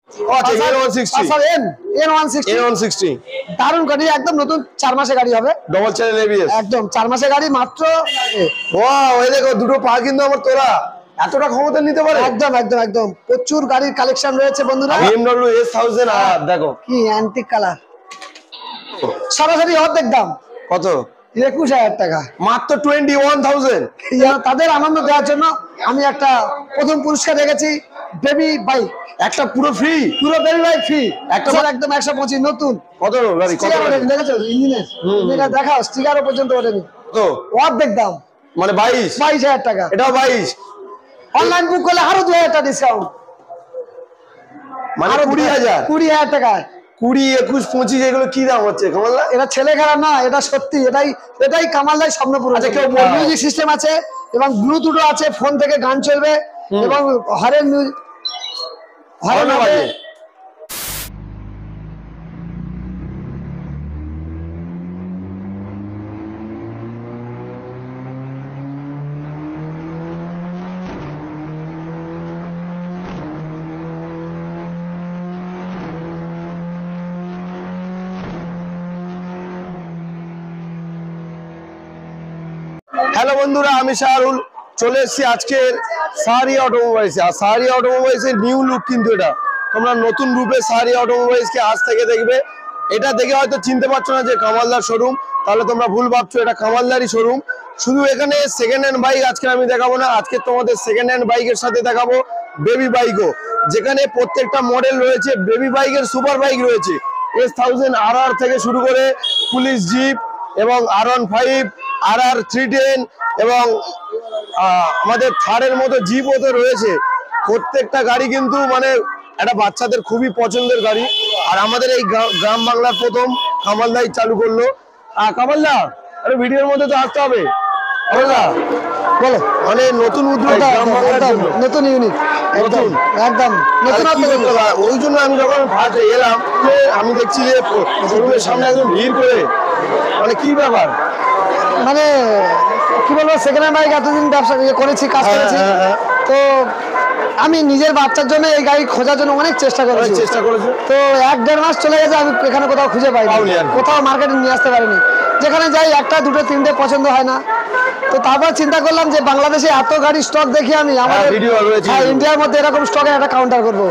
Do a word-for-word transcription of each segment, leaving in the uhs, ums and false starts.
আচ্ছা N one sixty sir N N one sixty N one sixty দারুণ গাড়ি, একদম নতুন, চার মাসের গাড়ি হবে, ডবল চ্যানেল এবিএস, একদম চার মাসের গাড়ি মাত্র। ওয়াও এই দেখো দুটো পা কিন্তু আমার তোরা এতটা ক্ষমতা নিতে পারে। একদম একদম একদম প্রচুর গাড়ির কালেকশন রয়েছে বন্ধুরা। বিএমডব্লিউ এস থাউজেন্ড আর দেখো কি অ্যান্টিক কালার, সরাসরি অর্ধেক দাম, কত? একুশ হাজার টাকা মাত্র টোয়েন্টি ওয়ান থাউজেন্ড। তাদের আনন্দ দেওয়ার জন্য আমি একটা প্রথম পুরস্কার রেখেছি, বেবি বাইক, একটা পুরো ফ্রি, পুরো বেবি বাইক ফ্রি, একটা একদম একশো পঁচিশ নতুন। কত গাড়ি? কত দেখেছো ইঞ্জিনের, এটা দেখাও স্টিকারও পর্যন্ত ওঠেনি, তো অর্ধেক দাম মানে বাইশ বাইশ হাজার টাকা। এটাও বাইশ, অনলাইন বুক করলে আরো দু হাজার টাকা ডিসকাউন্ট, মানে কুড়ি হাজার কুড়ি হাজার টাকা। কুড়ি একুশ পঁচিশ এগুলো কি দাম হচ্ছে কামালদা? এটা ছেলে খেলা না, এটা সত্যি, এটাই এটাই কামালদার স্বপ্ন পূরণ। আচ্ছা কেউ মিউজিক সিস্টেম আছে এবং ব্লুটুথও আছে, ফোন থেকে গান চলবে এবং হরেন মিউজিক হরেন হবে। হ্যালো বন্ধুরা, আমি শাহরুল চলে এসেছি আজকের সাহারিয়া অটোমোবাইলসে। আর সাহারিয়া অটোমোবাইলসের নিউ লুক কিন্তু এটা, তোমরা নতুন রূপে সাহারিয়া অটোমোবাইলসকে আজ থেকে দেখবে। এটা দেখে হয়তো চিনতে পারছো না যে কামালদার শোরুম, তাহলে তোমরা ভুল ভাবছো, এটা কামালদারই শোরুম। শুধু এখানে সেকেন্ড হ্যান্ড বাইক আজকে আমি দেখাবো না, আজকে তোমাদের সেকেন্ড হ্যান্ড বাইকের সাথে দেখাবো বেবি বাইকও, যেখানে প্রত্যেকটা মডেল রয়েছে। বেবি বাইকের সুপার বাইক রয়েছে, এস থাউজেন্ড আর আর থেকে শুরু করে পুলিশ জিপ এবং R one five, R R three ten এবং আমাদের থারের মতো জিপও তো রয়েছে। প্রত্যেকটা গাড়ি কিন্তু মানে একটা বাচ্চাদের খুবই পছন্দের গাড়ি। আর আমাদের এই গ্রাম বাংলার প্রথম কামালদাই চালু করলো। আর কামালদা আরে ভিডিওর মধ্যে তো আসতে হবে, বলো মানে নতুন উদ্যোগ, নতুন ইউনিট, নতুন একদম নতুন। ওই জন্য আমি যখন ফার্স্ট এলাম আমি দেখছি যে শোরুমের সামনে একদম ভিড় করে, মানে কি ব্যাপার, মানে কি বলবো, সেকেন্ড হ্যান্ড বাইক এতদিন ব্যবসা করেছি, কাজ করেছি, তো আমি নিজের বাচ্চার জন্য এই গাড়ি খোঁজার জন্য অনেক চেষ্টা করেছি চেষ্টা করেছি তো এক দেড় মাস চলে গেছে, আমি এখানে কোথাও খুঁজে পাইনি, কোথাও মার্কেটে নিয়ে আসতে পারিনি। যেখানে যাই একটা দুটো তিনটে পছন্দ হয় না, তো তারপর চিন্তা করলাম যে বাংলাদেশে এত গাড়ি স্টক দেখি আমি, আমাদের ইন্ডিয়ার মধ্যে এরকম স্টকের একটা কাউন্টার করবো।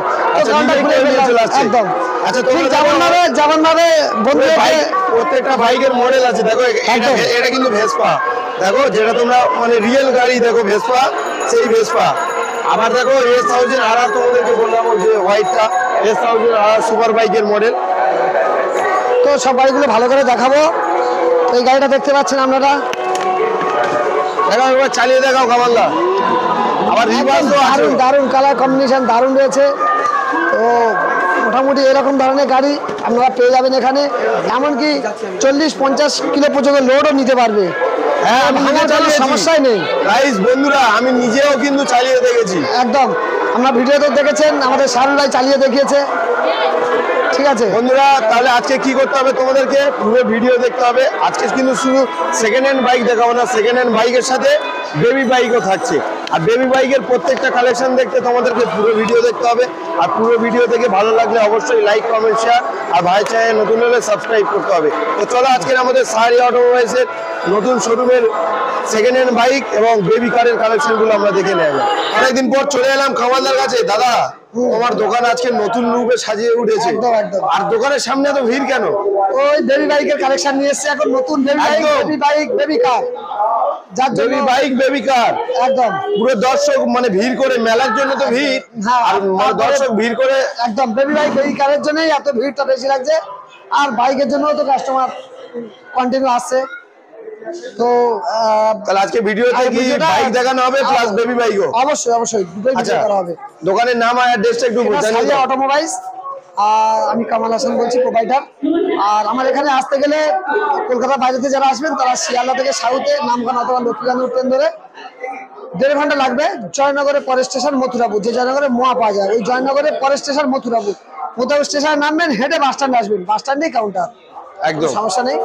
একদম ঠিক যেমন ভাবে যেমন ভাবে প্রত্যেকটা বাইকের মডেল আছে। দেখো এটা কিন্তু ভেসপা, দেখো যেটা তোমরা মানে রিয়েল গাড়ি, দেখো ভেসপা, সেই ভেসপা। আবার দেখো এস থাউজেন্ড আর আর, তোমাদেরকে বললাম যে হোয়াইটটা S thousand R R super বাইকের মডেল। তো সব গাড়িগুলো ভালো করে দেখাবো। এই গাড়িটা দেখতে পাচ্ছেন আপনারা, দেখাও একবার চালিয়ে দেখাও কামালদা। আবার দারুণ দারুণ কালার কম্বিনেশন দারুণ রয়েছে। তো মোটামুটি এরকম ধরনের গাড়ি আপনারা পেয়ে যাবেন এখানে, এমনকি চল্লিশ পঞ্চাশ কিলো পর্যন্ত লোডও নিতে পারবে। হ্যাঁ, সমস্যাই নেই গাইস বন্ধুরা, আমি নিজেও কিন্তু চালিয়ে দেখেছি। একদম আমরা ভিডিওতে দেখেছেন, আমাদের শাহরুল ভাই চালিয়ে দেখিয়েছে। ঠিক আছে বন্ধুরা, তাহলে আজকে কি করতে হবে, তোমাদেরকে পুরো ভিডিও দেখতে হবে। আজকে কিন্তু শুধু সেকেন্ড হ্যান্ড বাইক দেখাবো না, সেকেন্ড হ্যান্ড বাইকের সাথে বেবি বাইকও থাকছে। আর বেবি বাইকের প্রত্যেকটা কালেকশন দেখতে তোমাদেরকে পুরো ভিডিও দেখতে হবে। আর পুরো ভিডিও থেকে ভালো লাগলে অবশ্যই লাইক কমেন্ট শেয়ার, আর ভাই চ্যানেল নতুন হলে সাবস্ক্রাইব করতে হবে। তো চলো আজকে আমাদের সাহারিয়া অটোমোবাইলসের নতুন শোরুমের সেকেন্ড হ্যান্ড বাইক এবং বেবি কারের কালেকশন গুলো আমরা দেখে নেব। অনেকদিন পর চলে এলাম কামালদার কাছে। দাদা, তোমার দোকান আজকে নতুন রূপে সাজিয়ে উঠেছে, আর দোকানের সামনে এত ভিড় কেন? ওই বেবি বাইকের কালেকশন নিয়ে এসেছে এখন, নতুন baby bike, baby bike, baby car, যার জন্য বেবি বাইক বেবি কার একদম পুরো দর্শক মানে ভিড় করে, মেলার জন্য তো ভিড়, আর দর্শক ভিড় করে একদম বেবি বাইক বেবি কারের জন্যই এত ভিড়টা বেশি লাগছে। আর বাইকের জন্য তো কাস্টমার কন্টিনিউ আসছে। তো তাহলে আজকে ভিডিওতে কি বাইক দেখানো হবে প্লাস বেবি বাইকও? অবশ্যই অবশ্যই দুটোই ভিডিও করা হবে। দোকানের নাম আর অ্যাড্রেসটা একটু বলতে চাই। সাহারিয়া অটোমোবাইলস, আর আমি কামাল হাসান বলছি, প্রোভাইডার। আর আমার এখানে আসতে গেলে কলকাতার বাইরে থেকে যারা আসবেন তারা শিয়ালদা থেকে সাউথে নামখানা অথবা লক্ষ্মীকান্তপুর ট্রেন ধরে দেড় ঘন্টা লাগবে। জয়নগরের পরের স্টেশন মথুরাপুর, যে জয়নগরে মোয়া পাওয়া যায়, ওই জয়নগরের পরের স্টেশন মথুরাপুর। মথুরাপুর স্টেশনে নামবেন, হেঁটে বাস স্ট্যান্ডে আসবেন, বাস স্ট্যান্ডেই কাউন্টার, একদম সমস্যা নেই।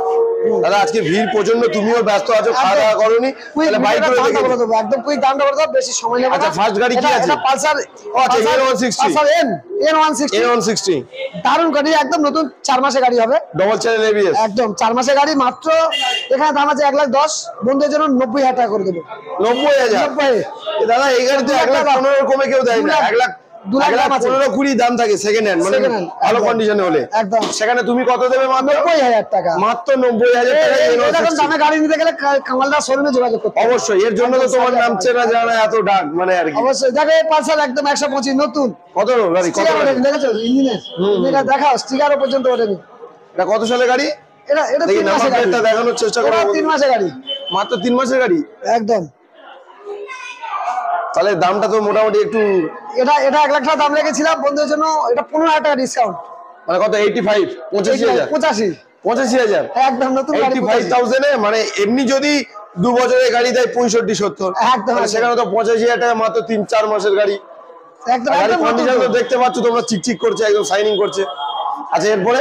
দাদা আজকে ভিড় প্রচন্ড, তুমিও ব্যস্ত আছো, খাওয়া দাওয়া করোনি, তাহলে বাইক করে দেখে দেবো একদম কুইক দামটা বলে দেবো, বেশি সময় নেব না। আচ্ছা ফার্স্ট গাড়ি কি আছে? এটা পালসার, ও আচ্ছা N one sixty, Pulsar N N one sixty, N one sixty দারুণ গাড়ি, একদম নতুন, চার মাসের গাড়ি হবে, ডবল চ্যানেল এবিএস, একদম চার মাসের গাড়ি। মাত্র এখানে দাম আছে এক লাখ দশ, বন্ধুদের জন্য নব্বই হাজার টাকা করে দেবো। নব্বই হাজার নব্বই দাদা এই গাড়িতে এক লাখ পনেরো কমে কেউ দেয় না, এক লাখ দু লাখ দাম আছে, পনেরো কুড়ি দাম থাকে সেকেন্ড হ্যান্ড, মানে Second hand, ভালো একদম। কন্ডিশনে হলে একদম সেখানে তুমি কত দেবে? মাত্র নব্বই হাজার টাকা, মাত্র নব্বই হাজার টাকা। এরকম দামে গাড়ি নিতে গেলে কামালদা শোরুমে যোগাযোগ করতে হবে। অবশ্যই, এর জন্য তো তোমার নামছে না জানা এত ডাক, মানে আর কি। অবশ্যই দেখো এই পালসার একদম একশো পঁচিশ নতুন, কত গাড়ি, কত স্টিকার গাড়ি? ওঠেনি, দেখেছো ইঞ্জিনের, এটা দেখাও স্টিকারও পর্যন্ত ওঠেনি। এটা কত সালে গাড়ি? এটা এটা দেখি তিন নাম্বার মাসের গাড়ি, প্লেটটা দেখানোর চেষ্টা করো। এটা তিন মাসের গাড়ি, মাত্র তিন মাসের গাড়ি, একদম। তাহলে দামটা তো মোটামুটি একটু, এটা এটা এক লাখ টাকা দাম রেখেছিলাম বন্ধুদের জন্য, এটা পনেরো হাজার টাকা ডিসকাউন্ট, মানে কত এইটি ফাইভ, পঁচাশি হাজার, পঁচাশি, পঁচাশি হাজার, একদম নতুন গাড়ি, এইটি ফাইভ থাউজেন্ডে। মানে এমনি যদি দু বছরের গাড়ি দেয় পঁয়ষট্টি সত্তর, একদম, তাহলে সেখানে তো পঁচাশি হাজার টাকা মাত্র তিন চার মাসের গাড়ি। একদম গাড়ি একদম নতুন। কন্ডিশন তো দেখতে পাচ্ছ তোমরা, চিকচিক করছে, একদম শাইনিং করছে। আচ্ছা এরপরে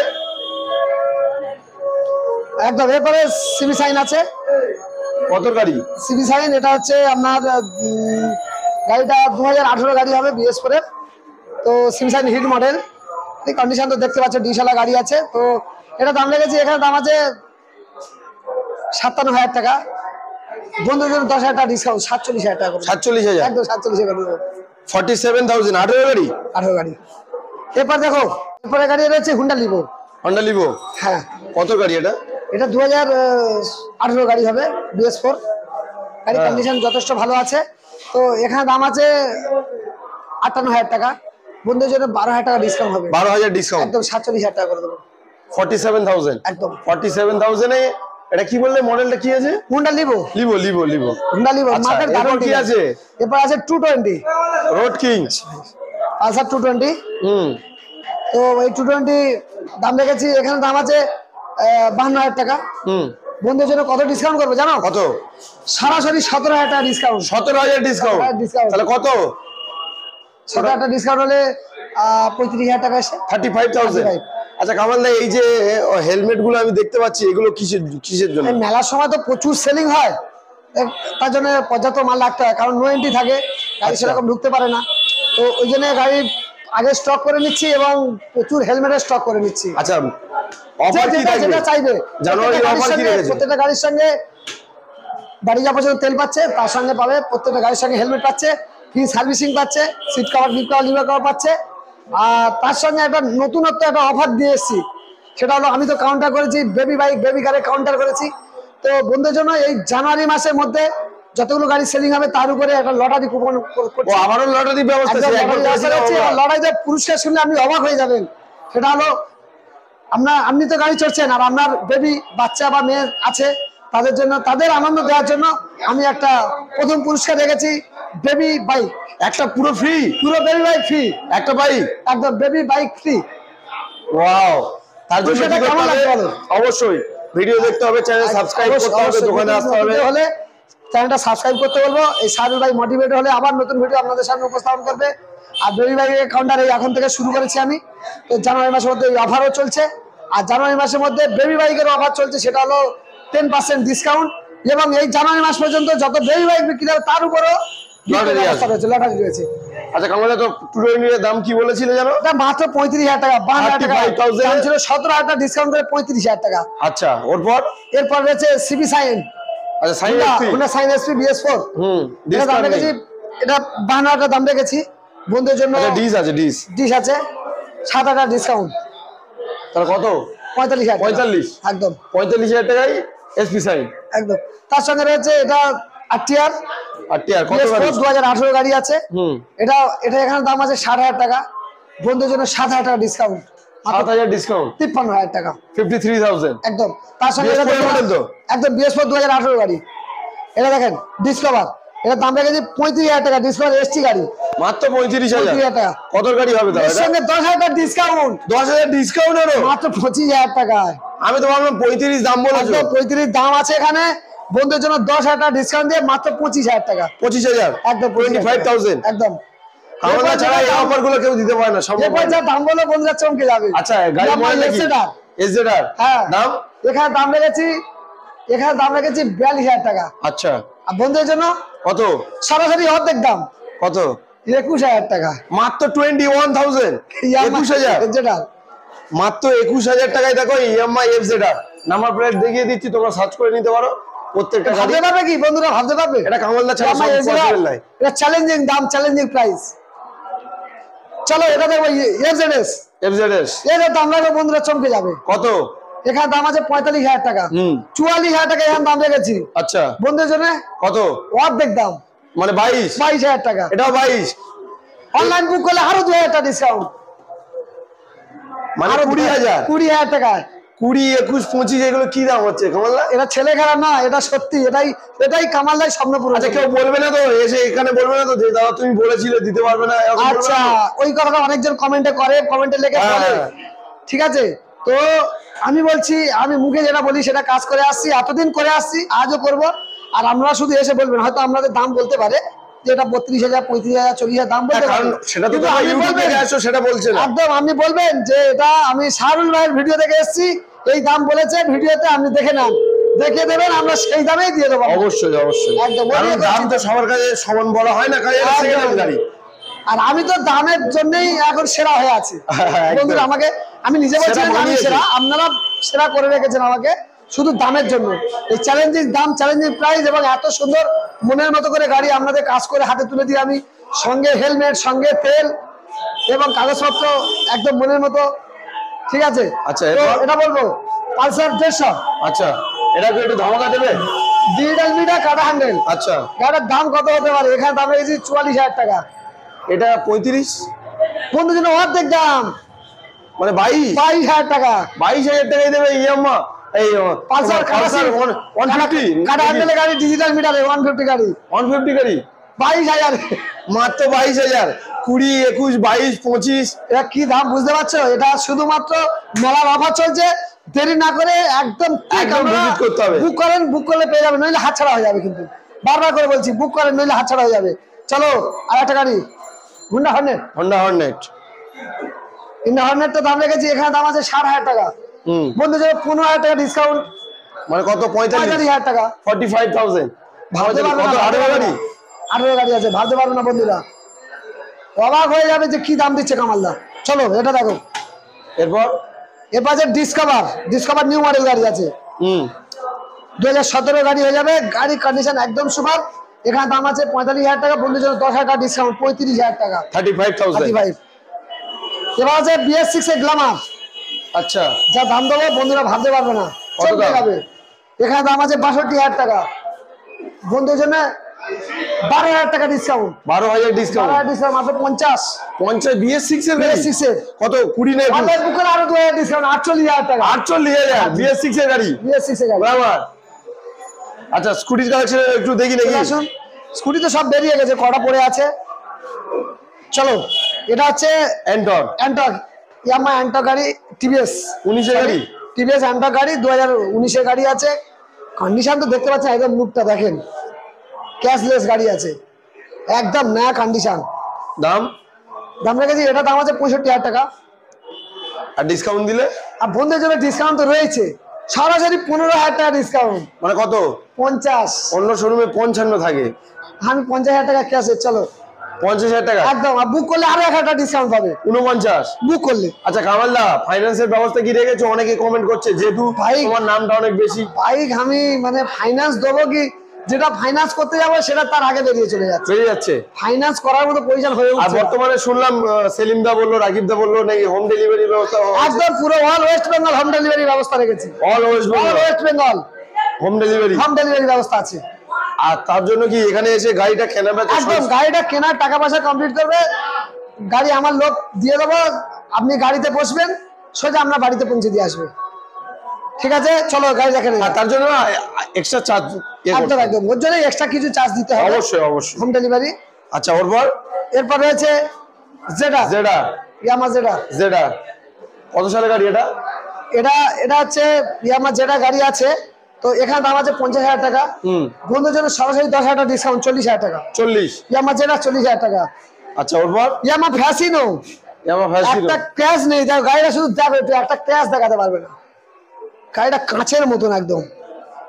একদম এরপরে সিবি সাইন আছে, কত গাড়ি? সিবি সাইন এটা হচ্ছে আপনার উম, গাড়িটা দু হাজার আঠেরো গাড়ি হবে বিএস ফোর এর, তো সিবি সাইন হিট মডেল, এই কন্ডিশন তো দেখতে পাচ্ছ, ডিশালা গাড়ি আছে। তো এটা দাম লেগেছে, এখানে দাম আছে সাতান্ন হাজার টাকা, বন্ধুদের জন্য দশ হাজার টাকা ডিসকাউন্ট, সাতচল্লিশ হাজার টাকা করে, সাতচল্লিশ হাজার, একদম সাতচল্লিশ হাজার টাকা, ফর্টি সেভেন থাউজেন্ড, আঠেরো গাড়ি, আঠেরো গাড়ি। এরপর দেখো এরপরে গাড়ি এটা হচ্ছে হুন্ডা লিভো, হন্ডা লিভো, হ্যাঁ কত গাড়ি এটা? এটা দু হাজার আঠেরো গাড়ি হবে বিএস ফোর, গাড়ির কন্ডিশন যথেষ্ট ভালো আছে। তো এখানে দাম আছে আটান্ন হাজার টাকা, বন্ধুদের জন্য বারো হাজার টাকা ডিসকাউন্ট হবে, বারো হাজার ডিসকাউন্ট, একদম সাতচল্লিশ হাজার টাকা করে দেবো, ফর্টি সেভেন থাউজেন্ড, একদম। ফর্টি সেভেন থাউজেন্ডে এটা কি বললে, মডেলটা কি আছে? Honda Livo, Livo, Livo, Livo, Honda Livo আচ্ছা, মার্কেট এরপর দারুণ কি ঠিক আছে? এরপর আছে two twenty, road kings, Pulsar two twenty. Hmm, তো এই টু টোয়েন্টি দাম রেখেছি, এখানে দাম আছে বাহান্ন হাজার টাকা, হুম, বন্ধুদের জন্য কত ডিসকাউন্ট করবো জানো? কত? সরাসরি সতেরো হাজার টাকা ডিসকাউন্ট, সতেরো হাজার ডিসকাউন্ট, ডিসকাউন্ট, তাহলে কত? সতেরো হাজার টাকা ডিসকাউন্ট হলে আহ, পঁয়ত্রিশ হাজার টাকা এসে থার্টি ফাইভ থাউজেন্ড। আচ্ছা কামাল দা, এই যে হেলমেট গুলো আমি দেখতে পাচ্ছি, এগুলো কিসের কিসের জন্য? এই মেলার সময় তো প্রচুর সেলিং হয়, এ- তার জন্য পর্যাপ্ত মাল রাখতে হয়, কারণ নো এন্ট্রি থাকে, গাড়ি সেরকম ঢুকতে পারে না, তো ওই জন্য গাড়ি আগে স্টক করে নিচ্ছি এবং প্রচুর হেলমেটের স্টক করে নিচ্ছি। আচ্ছা যে অফার কি যেটা থাকবে? যেটা চাইবে, জানুয়ারি প্রত্যেকটা অফার গাড়ির কি সঙ্গে- রেখেছে? প্রত্যেকটা গাড়ির সঙ্গে বাড়ি যাওয়া পর্যন্ত তেল পাচ্ছে, তার সঙ্গে পাবে প্রত্যেকটা গাড়ির সঙ্গে হেলমেট পাচ্ছে, ফ্রি সার্ভিসিং পাচ্ছে, seat cover, lip cover, lever cover পাচ্ছে, আর তার সঙ্গে একটা নতুনত্ব একটা অফার দিয়ে এসেছি, সেটা হলো আমি তো কাউন্টার করেছি, বেবি বাইক বেবি কারে কাউন্টার করেছি। তো বন্ধুদের জন্য এই জানুয়ারি মাসের মধ্যে যতগুলো গাড়ি সেলিং হবে তার উপরে একটা লটারি কুপন ও আবারও লটারি ব্যবস্থা আছে, একবার করেছিলাম আমরা। লড়াইতে পুরস্কার শুনলে আপনি অবাক হয়ে যাবেন। সেটা হলো আপনার, আপনি তো গাড়ি চড়ছেন আর আপনার বেবি বাচ্চা বা মেয়ে আছে, তাদের জন্য, তাদের আনন্দ দেওয়ার জন্য আমি একটা প্রথম পুরস্কার রেখেছি, বেবি বাইক, একটা পুরো ফ্রি, পুরো বেবি বাইক ফ্রি, একটা বাইক, একদম বেবি বাইক ফ্রি। ওয়াও! তার জন্য কি পুরস্কারটা করতে কেমন হবে? লাগবে বলো? অবশ্যই ভিডিও দেখতে হবে, চ্যানেল সাবস্ক্রাইব করতে হবে, দোকানে আসতে হবে। হলে চ্যানেলটা সাবস্ক্রাইব করতে বলবো। এই সারুল ভাই মোটিভেট হলে আবার নতুন ভিডিও আপনাদের সামনে উপস্থাপন করবে। আর বেবি বাইকের কাউন্টার এই এখন থেকে শুরু করেছি আমি, তো জানুয়ারি মাসের মধ্যে এই অফারও চলছে, আর জানুয়ারি মাসের মধ্যে বেবি বাইকের অফার চলছে, সেটা হলো টেন পার্সেন্ট ডিসকাউন্ট, এবং এই জানুয়ারি মাস পর্যন্ত যত বেবি বাইক বিক্রি হবে তার উপরও লটারি আছে। লটারি রয়েছে। আচ্ছা কামাল তো টুরের দাম কি বলেছিলে জানো? এটা মাত্র পঁয়ত্রিশ হাজার টাকা, বান্ন হাজার টাকা thirty-five thousand দাম ছিল, সতেরো হাজার টাকা ডিসকাউন্ট করে পঁয়ত্রিশ হাজার টাকা। আচ্ছা ওর পর? এরপর রয়েছে সিবি সাইন, আচ্ছা Shine SP, Honda Shine SP BS four, hmm এটা দাম ডিসকাউন্ট রেখেছি, এটা বান্ন হাজার টাকা দাম রেখেছি বন্ধুদের জন্য। আচ্ছা ডিস আছে, ডিস ডিশ আছে, সাত হাজার ডিসকাউন্ট, তাহলে কত? পঁয়তাল্লিশ হাজার পঁয়তাল্লিশ, একদম পঁয়তাল্লিশ হাজার টাকায় এসপি সাইন একদম। তার সঙ্গে রয়েছে এটা আরটিআর আর টিয়ার কত বিএস গাড়ি? ফোর দু হাজার আঠেরো গাড়ি আছে, হুম এটা এটা এখানে দাম আছে ষাট হাজার টাকা, বন্ধুদের জন্য সাত হাজার টাকা ডিসকাউন্ট, সাত হাজার ডিসকাউন্ট, তিপ্পান্ন হাজার টাকা ফিফটি থ্রি থাউজেন্ড। একদম। তার সঙ্গে বিএস এটা ফোর দেখুন, মডেল তো? একদম বিএস ফোর দু হাজার আঠেরো গাড়ি, এটা দেখেন ডিসকভার, এটা দাম রেখেছি পঁয়ত্রিশ হাজার টাকা, ডিসকভার এসটি গাড়ি, মাত্র পঁয়ত্রিশ হাজার। পঁয়ত্রিশ হাজার টাকা। কত গাড়ি হবে এর তাহলে? সঙ্গে দশ হাজার টাকা ডিসকাউন্ট, দশ হাজার ডিসকাউন্ট আরো? মাত্র পঁচিশ হাজার টাকায়। আমি তো ভাবলাম পঁয়ত্রিশ দাম বলেছো। একদম পঁয়ত্রিশ দাম আছে এখানে, বন্ধুদের জন্য দশ হাজার টাকা ডিসকাউন্ট দিয়ে মাত্র পঁচিশ হাজার টাকা, পঁচিশ হাজার, একদম টোয়েন্টি ফাইভ থাউজেন্ড। একদম। আমরা ছাড়া এই অফার গুলো কেউ দিতে পারে না, সম্ভব এরপর না। যা দাম বলে বন্ধুরা চমকে যাবে। আচ্ছা গাড়ি মডেল কি? এসজেডআর হ্যাঁ দাম? এখানে দাম রেখেছি এখানে দাম রেখেছি বিয়াল্লিশ হাজার টাকা। আচ্ছা, আর বন্ধুদের জন্য কত? সরাসরি অর্ধেক দাম, কত? একুশ হাজার টাকা। মাত্র টোয়েন্টি ওয়ান থাউজেন্ড, একুশ হাজার যেটা মাত্র একুশ হাজার টাকায়। দেখো ইয়ামাহা এফ জেড আর নাম্বার প্লেট দেখিয়ে দিচ্ছি, তোমরা সার্চ করে নিতে পারো প্রত্যেকটা গাড়ি। ভাবতে পারবে কি বন্ধুরা, ভাবতে পারবে এটা কামালদা ছাড়া সব পসিবল নাই। এটা চ্যালেঞ্জিং দাম, চ্যালেঞ্জিং প্রাইস। চলো এটা দেখো এফজেডএস, এফজেডএস এর দাম রাখো বন্ধুরা, চমকে যাবে। কত? এখানে দাম আছে পঁয়তাল্লিশ হাজার টাকা, হুম চুয়াল্লিশ হাজার টাকা এখানে দাম রেখেছি। আচ্ছা, বন্ধুদের জন্য কত? অর্ধেক দাম, মানে বাইশ বাইশ হাজার টাকা। এটাও বাইশ, অনলাইন বুক করলে আরো দুই হাজার টাকা ডিসকাউন্ট, মানে কুড়ি হাজার কুড়ি হাজার টাকা। কুড়ি, একুশ, পঁচিশ এগুলো কি দাম হচ্ছে কামালদা? এটা ছেলে খেলা না, এটা সত্যি, এটাই এটাই কামালদার স্বপ্ন পূরণ। আচ্ছা, কেউ বলবে না তো এসে এখানে বলবে না তো যে দাদা তুমি বলেছিলে দিতে পারবে না? আচ্ছা, ওই কথাটা অনেকজন কমেন্টে করে, কমেন্টে লিখে বলে, ঠিক আছে। তো আমি বলছি, আমি মুখে যেটা বলি সেটা কাজ করে আসছি, এতদিন করে আসছি, আজও করব। আর আমরা শুধু এসে বলবেন, হয়তো আপনাদের দাম বলতে পারে যে এটা বত্রিশ হাজার, পঁয়ত্রিশ হাজার, চল্লিশ হাজার দাম বলতে পারেন, সেটা তো ইউটিউব থেকে আসো, সেটা বলছে না। একদম আপনি বলবেন যে এটা আমি শাহরুল ভাইয়ের ভিডিও দেখে এসেছি, এই দাম বলেছে ভিডিওতে, আপনি দেখে নেন, দেখে দেবেন, আমরা সেই দামেই দিয়ে দেবো। অবশ্যই অবশ্যই, একদম, কারণ দাম তো সবার কাছে সমান বলা হয় না, গাড়ি। আর আমি তো দামের জন্যই এখন সেরা হয়ে আছি বন্ধুরা। আমাকে, আমি নিজে বলছি আমি সেরা, আপনারা সেরা করে রেখেছেন আমাকে শুধু দামের জন্য। এই চ্যালেঞ্জিং দাম, চ্যালেঞ্জিং প্রাইস এবং এত সুন্দর মনের মতো করে গাড়ি আপনাদের কাজ করে হাতে তুলে দিয়ে আমি, সঙ্গে হেলমেট, সঙ্গে তেল এবং কাগজপত্র একদম মনের মতো, ঠিক আছে। আচ্ছা, এটা বলবো পালসার দেড়শো। আচ্ছা, এটা একটু ধামাকা দেবে? ডিজিটাল মিটার, কাটা হ্যান্ডেল। আচ্ছা, গাড়ির দাম কত হতে পারে? এখানে দাম রেখেছি চুয়াল্লিশ হাজার টাকা। এটা পঁয়ত্রিশ, বন্ধুর জন্য অর্ধেক দাম, মানে বাইশ, বাইশ হাজার টাকা। বাইশ হাজার টাকায় দেবে ইয়ামাহা এই পালসার পালসার ওয়ান ফিফটি কাটা হ্যান্ডেলের গাড়ি, ডিজিটাল মিটারে ওয়ান ফিফটি গাড়ি, ওয়ান ফিফটি গাড়ি বাইশ হাজার, মাত্র বাইশ হাজার। কুড়ি, একুশ, বাইশ, পঁচিশ, এটা কি দাম বুঝতে পারছো? এটা শুধুমাত্র মেলার অফার চলছে, দেরি না করে একদম করতে হবে। বুক করেন, বুক করলে পেয়ে যাবেন, নইলে হাতছাড়া হয়ে যাবে। কিন্তু বারবার করে বলছি, বুক করেন, নইলে হাতছাড়া হয়ে যাবে। চলো আর একটা গাড়ি, Honda Hornet. Honda Hornet, Honda হর্নেটটা দাম রেখেছি, এখানে দাম আছে ষাট হাজার টাকা। হুম বন্ধু যে পনেরো হাজার টাকা ডিসকাউন্ট, মানে কত? পঁয়তাল্লিশ হাজার টাকা, ফর্টি ফাইভ থাউজেন্ড। ভাবতে পারবে না, আঠেরো গাড়ি, আঠেরো গাড়ি আছে, ভাবতে পারবে না বন্ধুরা, অবাক হয়ে যাবে যে কি দাম দিচ্ছে কামালদা। চলো এটা দেখো, এরপর এরপর আছে ডিসকভার, ডিসকভার নিউ মডেল গাড়ি আছে, হুম দু হাজার সতেরো গাড়ি হয়ে যাবে, গাড়ির কন্ডিশন একদম সুপার। এখানে দাম আছে পঁয়তাল্লিশ হাজার টাকা, বন্ধুর জন্য দশ হাজার টাকা ডিসকাউন্ট, পঁয়ত্রিশ হাজার টাকা, thirty five thousand. Thirty five. এবার আছে বিএস সিক্স এর গ্ল্যামার, আচ্ছা, যা দাম দেবো বন্ধুরা ভাবতে পারবে না, চমকে যাবে। এখানে দাম আছে বাষট্টি হাজার টাকা, বন্ধুর জন্য বারো হাজার টাকা ডিসকাউন্ট, বারো হাজার ডিসকাউন্ট, বারো হাজার ডিসকাউন্ট, মাত্র পঞ্চাশ। পঞ্চাশ বিএস সিক্স এর বিএস সিক্স এর কত? কুড়ি না অনলাইন বুক করে আরো দু হাজার ডিসকাউন্ট, আটচল্লিশ হাজার টাকা, আটচল্লিশ হাজার বিএস সিক্স এর গাড়ি, বিএস সিক্স এর গাড়ি। বরাবর। আচ্ছা, স্কুটির কালেকশন একটু দেখি নাকি? আসুন, স্কুটি তো সব বেরিয়ে গেছে, কটা পড়ে আছে। চলো এটা হচ্ছে এন্টর, অ্যান্টক, ইয়ামাহা অ্যান্টক গাড়ি, টিভিএস উনিশের গাড়ি, টিভিএস অ্যান্টক গাড়ি, দু হাজার উনিশের গাড়ি আছে। কন্ডিশন তো দেখতে পাচ্ছেন, একদম লুকটা দেখেন, ক্যাশলেস গাড়ি আছে, একদম নয়া কন্ডিশন। দাম দাম রেখেছি, এটা দাম আছে পঁয়ষট্টি হাজার টাকা, আর ডিসকাউন্ট দিলে? আর বন্ধুদের জন্য ডিসকাউন্ট তো রয়েছে, সরাসরি পনেরো হাজার টাকা ডিসকাউন্ট, মানে কত? পঞ্চাশ। অন্য শোরুমে পঞ্চান্ন থাকে, আমি পঞ্চাশ হাজার টাকা ক্যাশে, চলো পঞ্চাশ হাজার টাকা একদম। আর বুক করলে আরো এক হাজার টাকা ডিসকাউন্ট পাবে, উনপঞ্চাশ বুক করলে। আচ্ছা কামালদা, ফাইন্যান্সের ব্যবস্থা কি রেখেছো? অনেকে কমেন্ট করছে, যেহেতু ভাই তোমার নামটা অনেক বেশি। বাইক আমি মানে ফাইন্যান্স দেবো কি, যেটা ফাইন্যান্স করতে যাবো সেটা তার আগে বেরিয়ে চলে যাচ্ছে, বেরিয়ে যাচ্ছে। ফাইন্যান্স করার মতো পজিশন হয়ে আর উঠছে না। বর্তমানে শুনলাম সেলিম দা বললো, রাকিব দা বললো নাকি হোম ডেলিভারি ব্যবস্থা, একদম পুরো all West Bengal home delivery ব্যবস্থা রেখেছি, all West all Bengal West Bengal home delivery, home delivery ব্যবস্থা আছে। আর তার জন্য কি এখানে এসে গাড়িটা কেনা বেচা? একদম গাড়িটা কেনার টাকা পয়সা কমপ্লিট করবে, গাড়ি আমার লোক দিয়ে দেবো, আপনি গাড়িতে বসবেন, সোজা আমরা বাড়িতে পৌঁছে দিয়ে আসবে, ঠিক আছে। চলো গাড়ি দেখেন, আর তার জন্য এক্সট্রা চার্জ? একদম একদম, ওর জন্য এক্সট্রা কিছু চার্জ দিতে হবে, অবশ্যই অবশ্যই, হোম ডেলিভারি। আচ্ছা, ওরপর এরপর রয়েছে জেডা, জেডা, ইয়ামা জেডা, জেডা কত সালের গাড়ি এটা? এটা এটা হচ্ছে ইয়ামা জেডা গাড়ি আছে, তো এখানে দাম আছে পঞ্চাশ হাজার টাকা, হুম বন্ধুর জন্য সরাসরি দশ হাজার টাকা ডিসকাউন্ট, চল্লিশ হাজার টাকা, চল্লিশ। ইয়ামা জেডা চল্লিশ হাজার টাকা। আচ্ছা, ওরপর ইয়ামা ফ্যাসিনো, ইয়ামা ফ্যাসিনো, একটা ক্র্যাশ নেই, গাড়িটা শুধু দেখো, একটা ক্র্যাশ দেখাতে পারবে না, গাড়িটা কাঁচের মতন একদম,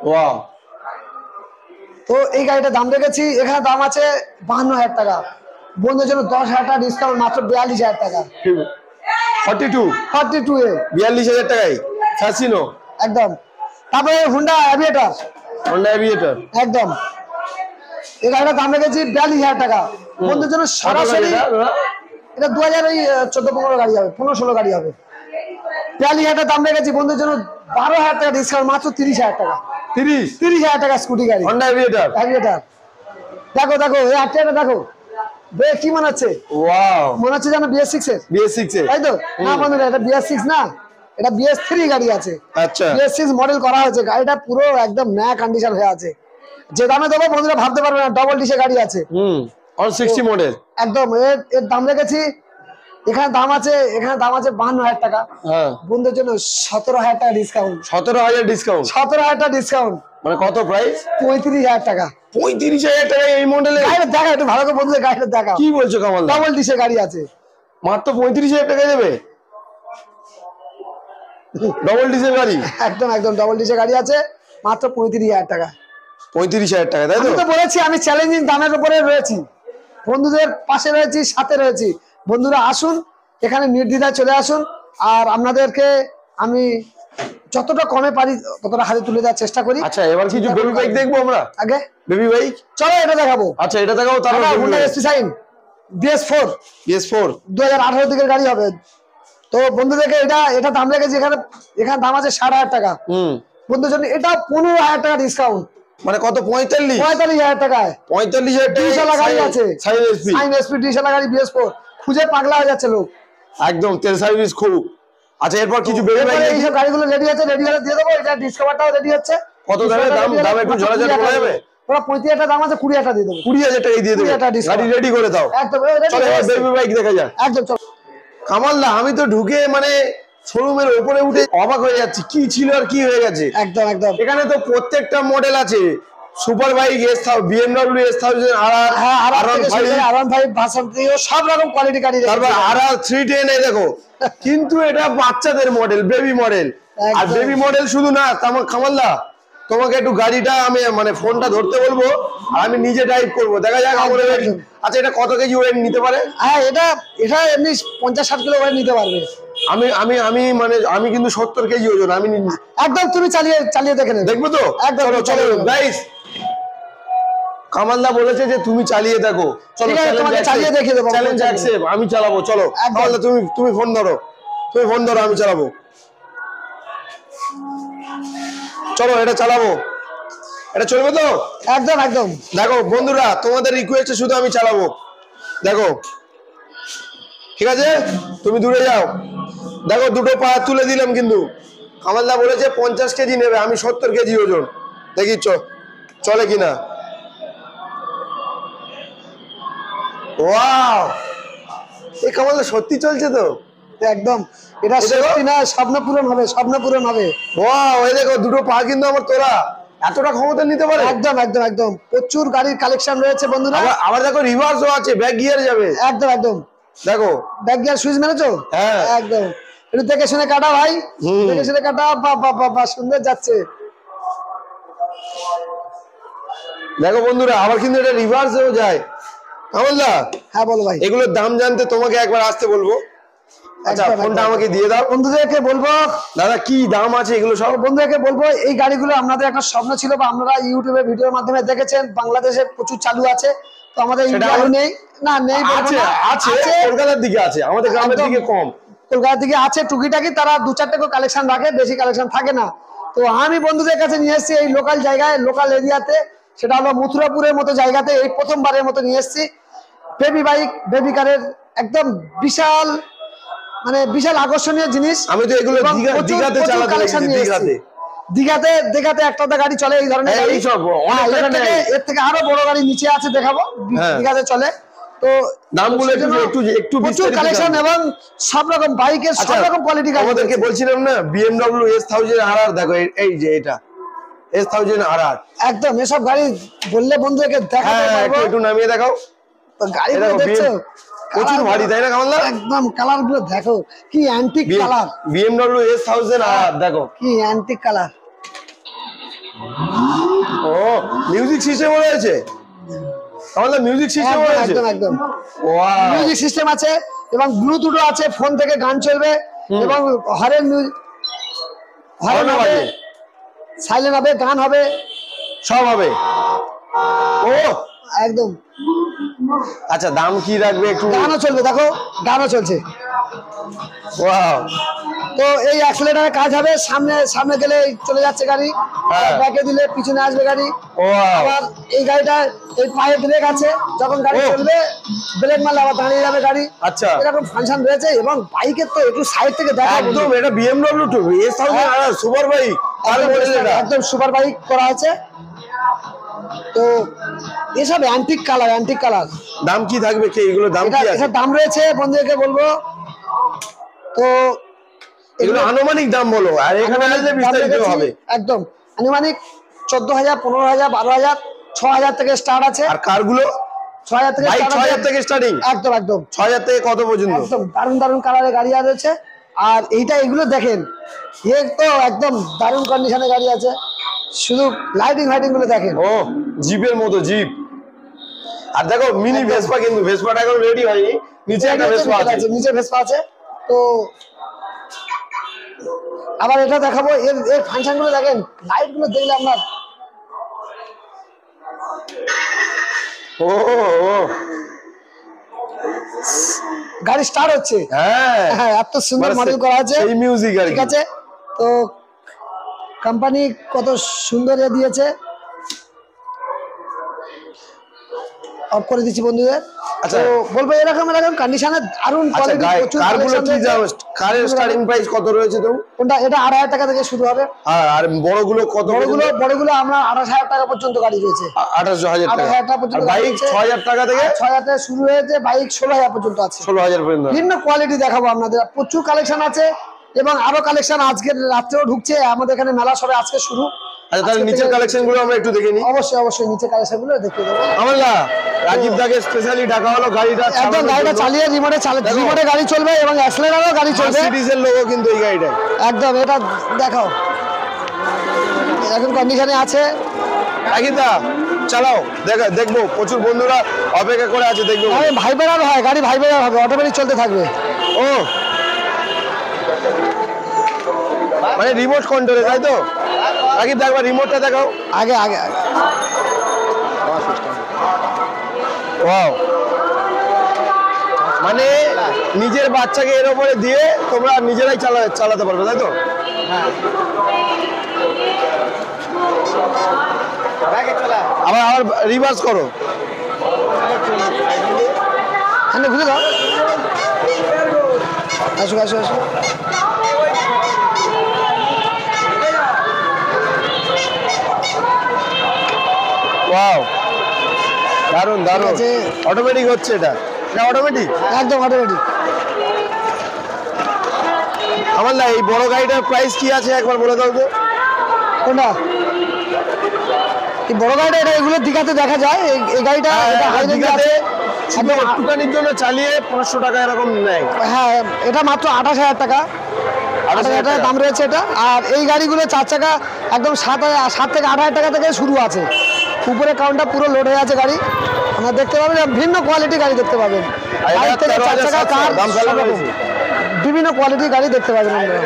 ওয়াও, তো এই গাড়িটার দাম রেখেছি, এখানে দাম আছে বাহান্ন হাজার টাকা, বন্ধুদের জন্য দশ হাজার টাকা ডিসকাউন্ট, মাত্র বিয়াল্লিশ হাজার টাকা। ফর্টি টু ফর্টি টু এ বিয়াল্লিশ হাজার টাকায় ফ্যাসিনো একদম। তারপরে হুন্ডা অ্যাভিয়েটার, হন্ডা অ্যাভিয়েটার একদম এই গাড়িটার দাম রেখেছি বিয়াল্লিশ হাজার টাকা, বন্ধুদের জন্য সরাসরি। এটা দু হাজার ওই চোদ্দ পনেরো গাড়ি হবে, পনেরো ষোলো গাড়ি হবে। বিয়াল্লিশ হাজার দাম রেখেছি, বন্ধুদের জন্য বারো হাজার টাকা ডিসকাউন্ট, মাত্র তিরিশ হাজার টাকা। তিরিশ তিরিশ হাজার টাকা স্কুটি গাড়ি হন্ডা অ্যাভিয়েটার। অ্যাভিয়েটার দেখো দেখো এই আটটা দেখো, বে কি মনে হচ্ছে? ওয়াও, মনে হচ্ছে যেন বিএস সিক্স এর, বিএস সিক্স এর তাই তো? না বন্ধুরা, এটা বিএস সিক্স না, এটা বিএস থ্রি গাড়ি আছে। আচ্ছা, বিএস সিক্স মডেল করা হয়েছে, গাড়িটা পুরো একদম নয়া কন্ডিশন হয়ে আছে। যে দামে দেবো বন্ধুরা ভাবতে পারবে না, ডবল ডিসে গাড়ি আছে। হুম, অন সিক্সটি মডেল একদম। এর এর দাম রেখেছি, এখানে দাম আছে, এখানে দাম আছে বাহান্ন হাজার টাকা, হ্যাঁ, বন্ধুদের জন্য সতেরো হাজার টাকা ডিসকাউন্ট। সতেরো হাজার ডিসকাউন্ট, সতেরো হাজার টাকা ডিসকাউন্ট মানে কত প্রাইস? পঁয়ত্রিশ হাজার টাকা। পঁয়ত্রিশ হাজার টাকা এই মডেলে? গাড়িটা দেখা একটু ভালো করে বন্ধুদের, গাড়িটা দেখা। কি বলছো কামাল? ডবল ডিসে গাড়ি আছে, মাত্র পঁয়ত্রিশ হাজার টাকা দেবে? ডবল ডিজেল গাড়ি? একদম একদম ডবল ডিসে গাড়ি আছে, মাত্র পঁয়ত্রিশ হাজার টাকা। পঁয়ত্রিশ হাজার টাকা, তাই তো? আমি তো বলেছি আমি চ্যালেঞ্জিং দামের উপরে রয়েছি, বন্ধুদের পাশে রয়েছি, সাথে রয়েছি। বন্ধুরা আসুন, এখানে নির্দ্বিধায় চলে আসুন, আর আপনাদেরকে আমি যতটা কমে পারি ততটা হাতে তুলে দেওয়ার চেষ্টা করি। আচ্ছা, এবার কিছু বেবি বাইক দেখবো আমরা। আগে বেবি বাইক, চলো এটা দেখাবো। আচ্ছা এটা দেখাবো। তারপর Honda SP Shine BS four BS four দু হাজার আঠারো দিকের গাড়ি হবে। তো বন্ধুদেরকে এটা এটা দাম রেখেছি, এখানে এখানে দাম আছে ষাট হাজার টাকা, হুম, বন্ধুদের জন্য এটা পনেরো হাজার টাকা ডিসকাউন্ট, মানে কত? পঁয়তাল্লিশ পঁয়তাল্লিশ হাজার টাকায় পঁয়তাল্লিশ হাজার টাকা ডিএসএলআর গাড়ি আছে, Shine SP, Shine SP DSLR গাড়ি বিএস ফোর, খুঁজে পাগলা হয়ে যাচ্ছে লোক একদম তেল সার্ভিস খুব। আচ্ছা, এরপর কিছু বেবি বাইক এই সব গাড়িগুলো রেডি আছে, রেডি হলে দিয়ে দেবো। এটা ডিসকভারটাও রেডি হচ্ছে। কত দামে? দাম দাম একটু ঝরাঝরি করা যাবে? ওরা পঁয়ত্রিশ হাজার দাম আছে, কুড়ি হাজার দিয়ে দেবো। কুড়ি হাজার টাকা দিয়ে দেবে, কুড়ি হাজার টাকা discount। গাড়ি রেডি করে দাও। একদম চলো এবার বেবি বাইক দেখা যাক। একদম চলো। কামাল দা, আমি তো ঢুকে মানে শোরুমের উপরে উঠে অবাক হয়ে যাচ্ছি, কি ছিল আর কি হয়ে গেছে। একদম একদম এখানে তো প্রত্যেকটা মডেল আছে, super bike, S BMW S thousand, R হ্যাঁ, আর R one five version three সব রকম কোয়ালিটি গাড়ি রেখেছি। তারপর আর আর থ্রি টেন এই দেখো, কিন্তু এটা বাচ্চাদের মডেল, বেবি মডেল। আর একদম। বেবি মডেল শুধু না, কামাল দা তোমাকে একটু গাড়িটা আমি মানে ফোনটা ধরতে বলবো, আর আমি নিজে ড্রাইভ করবো, দেখা যাক আমাদের। একদম। আচ্ছা, এটা কত কেজি ওয়েট নিতে পারে? হ্যাঁ, এটা এটা এমনি পঞ্চাশ ষাট কিলো ওয়েট নিতে পারবে। আমি আমি আমি মানে আমি কিন্তু সত্তর কেজি ওজন, আমি নি- একদম তুমি চালিয়ে চালিয়ে দেখে নেবে। দেখবো তো? একদম, চলো চলো চালিয়ে দেখো। গাইস, কামালদা বলেছে যে তুমি চালিয়ে দেখো, চলো ঠিক আছে, তোমাকে চালিয়ে দেখিয়ে দেবো। চ্যালেঞ্জ অ্যাকসেপ্ট, আমি চালাবো। চলো একদম। কামালদা, তুমি তুমি ফোন ধরো, তুমি ফোন ধরো, আমি চালাবো। চলো এটা চালাবো, এটা চলবে তো? একদম একদম দেখো বন্ধুরা, তোমাদের রিকোয়েস্টে শুধু আমি চালাবো, দেখো ঠিক আছে? তুমি দূরে যাও, দেখো দুটো পা তুলে দিলাম, কিন্তু কামালদা বলেছে পঞ্চাশ কেজি নেবে, আমি সত্তর কেজি ওজন, দেখি চ চলে কিনা। ওয়াও, এই কামালদা সত্যি চলছে তো? একদম এটা এই দেখো। সত্যি না, স্বপ্ন পূরণ হবে, স্বপ্ন পূরণ হবে। ওয়াও, এই দেখো দুটো পা কিন্তু আমার তোরা, এতটা ক্ষমতা নিতে পারে? একদম একদম একদম প্রচুর গাড়ির কালেকশন রয়েছে বন্ধুরা। আবার আবার দেখো রিভার্সও আছে, ব্যাক গিয়ার যাবে, একদম একদম দেখো। ব্যাক গিয়ার সুইচ মেরেছো? হ্যাঁ। একদম একটু দেখে শুনে কাটা ভাই, হুম। দেখে শুনে কাটা। বাবা বাবা সুন্দর যাচ্ছে। দেখো বন্ধুরা, আবার কিন্তু এটা রিভার্সেও যায়। কামালদা, হ্যাঁ বলো ভাই। এগুলোর দাম জানতে তোমাকে একবার আসতে বলবো। আচ্ছা, একদম, ফোনটা একদম। আমাকে দিয়ে দাও। বন্ধুদেরকে বলবো, দাদা কি দাম আছে এগুলো সব? বন্ধুদেরকে বলবো এই গাড়িগুলো আপনাদের একটা স্বপ্ন ছিল, বা আপনারা ইউটিউবে ভিডিওর মাধ্যমে দেখেছেন, বাংলাদেশে প্রচুর চালু আছে। তো আমাদের সেটা ইন্ডিয়ায় আমার- নেই না, নেই বলবো আছে না। আছে কলকাতার দিকে আছে, আমাদের গ্রামের একদম। দিকে কম। কলকাতার দিকে আছে টুকিটাকি, তারা দু চারটে করে কালেকশন রাখে, বেশি কালেকশন থাকে না। তো আমি বন্ধুদের কাছে নিয়ে এসেছি এই লোকাল জায়গায়, লোকাল এরিয়াতে, সেটা হলো মথুরাপুরের মতো জায়গাতে এই প্রথমবারের মতো নিয়ে এসেছি বেবি বাইক, বেবি কারের একদম বিশাল, মানে বিশাল আকর্ষণীয় জিনিস। আমি তো এগুলো এবং দীঘা- প্রচুর- দীঘাতে প্রচুর চালাতে collection দেখেছি, নিয়ে দীঘাতে। এসেছি। দীঘাতে দীঘাতে একটা একটা গাড়ি চলে এই ধরনের এই গাড়ি। সব অনেক হ্যাঁ, এর টাকা থেকে নেয়। এর থেকে আরো বড় গাড়ি নিচে আছে, দেখাবো। হ্যাঁ। দীঘাতে চলে। তো দামগুলো একটু সেজন্য একটু একটু প্রচুর বিস্তারিত কালেকশন জানবো। এবং সব রকম বাইকের সব রকম কোয়ালিটি গাড়ি আমাদেরকে রয়েছে। বলছিলাম না, BMW S thousand R R, দেখো এই- এই যে এটা এস থাউজেন্ড আর আর। একদম এসব গাড়ি বললে বন্ধুদেরকে দেখাতে হ্যাঁ, একটু পারবো। একটু নামিয়ে দেখাও। তো গাড়িগুলো দেখো, দেখছো, প্রচুর কালার ভারী, তাই না কামালদা? একদম কালার গুলো দেখো, কি antique colour, BMW S thousand R R, দেখো কি অ্যান্টিক কালার। ও মিউজিক সিস্টেম রয়েছে, আমাদের মিউজিক সিস্টেম একদম রয়েছে। একদম একদম ওয়াও, মিউজিক সিস্টেম আছে এবং ব্লুটুথও আছে, ফোন থেকে গান চলবে এবং হরেন মিউজিক হরেন হরেন হবে, বাজে। সাইলেন্ট হবে, গান হবে, সব হবে। ও একদম আচ্ছা, দাম কি রাখবে একটু? গানও চলবে, দেখো গানও চলছে। ওয়াও, তো এই অ্যাক্সিলারেটারে কাজ হবে, সামনে সামনে গেলে চলে যাচ্ছে গাড়ি, হ্যাঁ। ব্যাকে দিলে পিছনে আসবে গাড়ি। ওয়াও, আবার এই গাড়িটা এই পায়ে ব্রেক আছে, যখন গাড়ি ও। চলবে ব্রেক মারলে আবার দাঁড়িয়ে যাবে গাড়ি। আচ্ছা, এরকম ফাংশন রয়েছে এবং বাইকের তো একটু সাইড থেকে দেখা একদম এটা BMW two S thousand R super bike আর মডেল এটা। একদম সুপার বাইক করা আছে। তো এসব অ্যান্টিক কালার, অ্যান্টিক কালার। দাম কি থাকবে, কি এগুলো দাম এটা কি আছে? এটার দাম রয়েছে, বন্ধুদেরকে বলবো। তো এগুলো আনুমানিক দাম বলো, আর এখানে আসলে দাম বিস্তারিত রেখেছি, হবে। একদম আনুমানিক চোদ্দ হাজার, পনেরো হাজার, বারো হাজার, ছ হাজার থেকে স্টার্ট আছে। আর কারগুলো ছ হাজার থেকে বাইক start ছ হাজার আছে। থেকে স্টার্টিং, একদম একদম ছ হাজার থেকে কত পর্যন্ত? একদম দারুণ দারুণ কালারের গাড়ি আছে। আর এইটা এগুলো দেখেন, এ তো একদম দারুণ কন্ডিশনে গাড়ি আছে, শুধু লাইটিং ফাইটিং গুলো দেখেন। ও জিপের মতো জিপ। আর দেখো মিনি একদম। ভেসপা, কিন্তু ভেসপাটা এখন রেডি হয়নি, নিচে একটা ভেসপা আছে। নিচে ভেসপা আছে। তো আবার এটা দেখাবো, এর এর ফাংশন গুলো দেখেন, লাইট গুলো দেখলে আপনার ও ও গাড়ি স্টার্ট হচ্ছে। হ্যাঁ হ্যাঁ, এত সুন্দর মানে মডেল করা আছে, সেই মিউজিক আর ঠিক কি। আছে। তো কোম্পানি কত সুন্দর এ দিয়েছে, অফ করে দিচ্ছি বন্ধুদের। আচ্ছা। তো বলবো এরকম এরকম কন্ডিশনে দারুণ আচ্ছা, কোয়ালিটি, গাই- প্রচুর কারগুলো collection কি রয়েছে। দাম? কারের স্টার্টিং প্রাইস কত রয়েছে তো? কোনটা? এটা আড়াই হাজার টাকা থেকে শুরু হবে। আর আর বড়গুলো কত? বড়গুলো বড়গুলো আমরা আঠাশ হাজার টাকা পর্যন্ত গাড়ি রয়েছে। আঠাশশো হাজার আঠাশ টাকা। হাজার টাকা পর্যন্ত আর গাড়ি বাইক রয়েছে। ছ হাজার টাকা থেকে ছয় হাজার টাকা শুরু হয়েছে, বাইক ষোলো হাজার পর্যন্ত আছে। ষোলো হাজার পর্যন্ত। ভিন্ন কোয়ালিটি দেখাবো আপনাদের, প্রচুর কালেকশন আছে এবং আরো কালেকশন আজকের রাত্রেও ঢুকছে। আমাদের এখানে মেলা সবে আজকে শুরু। আচ্ছা, তাহলে আজকে নিচের থেকে- কালেকশন গুলো আমরা একটু দেখে নিই। অবশ্যই অবশ্যই নিচে কালেকশন গুলো দেখিয়ে দেবো। আমার না রাজীব দাকে স্পেশালি ডাকা হলো গাড়িটা একদম গাড়িটা চালিয়ে রিমোটে চালাতে, দেখো। রিমোটে গাড়ি চলবে এবং অ্যাক্সেলারেটরও গাড়ি চলবে। মার্সিডিজের লোগো কিন্তু এই গাড়িটায়। একদম এটা দেখাও, এখন কন্ডিশনে আছে। রাজীব দা চালাও, দেখা দেখবো, প্রচুর বন্ধুরা অপেক্ষা করে আছে, দেখবো। গাড়ি ভাইব্রেটর হয়, গাড়ি ভাইব্রেটর হবে, অটোমেটিক চলতে থাকবে। ও মানে রিমোট কন্ট্রোলে, তাই তো? রাজীব দা একবার রিমোটটা দেখাও। আগে আগে আগে ওয়াও, মানে নিজের বাচ্চাকে এর উপরে দিয়ে তোমরা নিজেরাই চালা চালাতে পারবে, তাই তো? আবার আবার রিভার্স করো। হ্যাঁ, ঘুরে দাও, আসো আসো আসো। ওয়াও, দারুন দারুন। ঠিক আছে। অটোমেটিক হচ্ছে এটা, এটা অটোমেটিক। একদম অটোমেটিক। আমার না এই বড় গাড়িটার প্রাইস কি আছে একবার বলে দাও তো। কোনটা? এই বড় গাড়িটা, এটা এগুলো দীঘাতে দেখা যায়। এই- এই গাড়িটা এটা হাই রেঞ্জে দীঘাতে আছে। শুধু একদম, একটুখানির জন্য চালিয়ে পাঁচশো টাকা এরকম নেয়। হ্যাঁ, এটা মাত্র আঠাশ হাজার টাকা, আঠাশ হাজার টাকা দাম রয়েছে এটা। আর এই গাড়িগুলো চার চাকা একদম সাত হাজার সাত থেকে আট হাজার টাকা থেকে শুরু আছে। উপরে কাউন্টার পুরো লোড হয়ে আছে গাড়ি, আমরা দেখতে পাবেন ভিন্ন কোয়ালিটি গাড়ি দেখতে পাবেন। আর এটা বাইক থেকে তেরো চার হাজার চাকা, সাতশো কার, দাম সব ফেলা রকম রয়েছে। বিভিন্ন কোয়ালিটির গাড়ি দেখতে পাবেন আপনারা।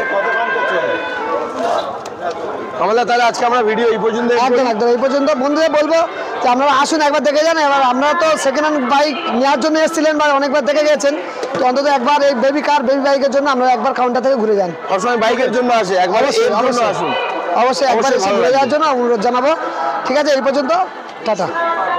আমাদের তাহলে আজকে আমরা ভিডিও এই পর্যন্ত একদম একদম এই পর্যন্ত। বন্ধুদের বলবো যে আপনারা আসুন, একবার দেখে যান। এবার আপনারা তো সেকেন্ড হ্যান্ড বাইক নেওয়ার জন্য এসেছিলেন বা অনেকবার দেখে গেছেন, তো অন্তত একবার এই বেবি কার, বেবি বাইকের জন্য আপনারা একবার কাউন্টার থেকে ঘুরে যান। সবসময় বাইকের জন্য আসে, একবার এর অবশ্যই জন্য অবশ্যই আসুন। অবশ্যই একবার অবশ্যই এসে ভালো ঘুরে লাগবে। যাওয়ার জন্য অনুরোধ জানাবো। ঠিক আছে, এই পর্যন্ত, টাটা।